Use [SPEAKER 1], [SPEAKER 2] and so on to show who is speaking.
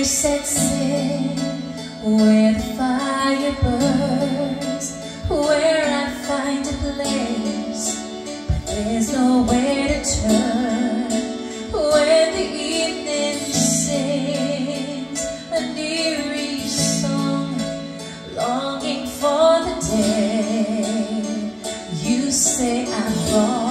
[SPEAKER 1] sets in, where the fire burns, where I find a place, but there's nowhere to turn. When the evening sings an eerie song, longing for the day, you say I'm wrong.